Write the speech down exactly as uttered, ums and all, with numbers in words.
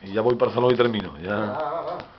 y ya voy para el salón y termino. Ya...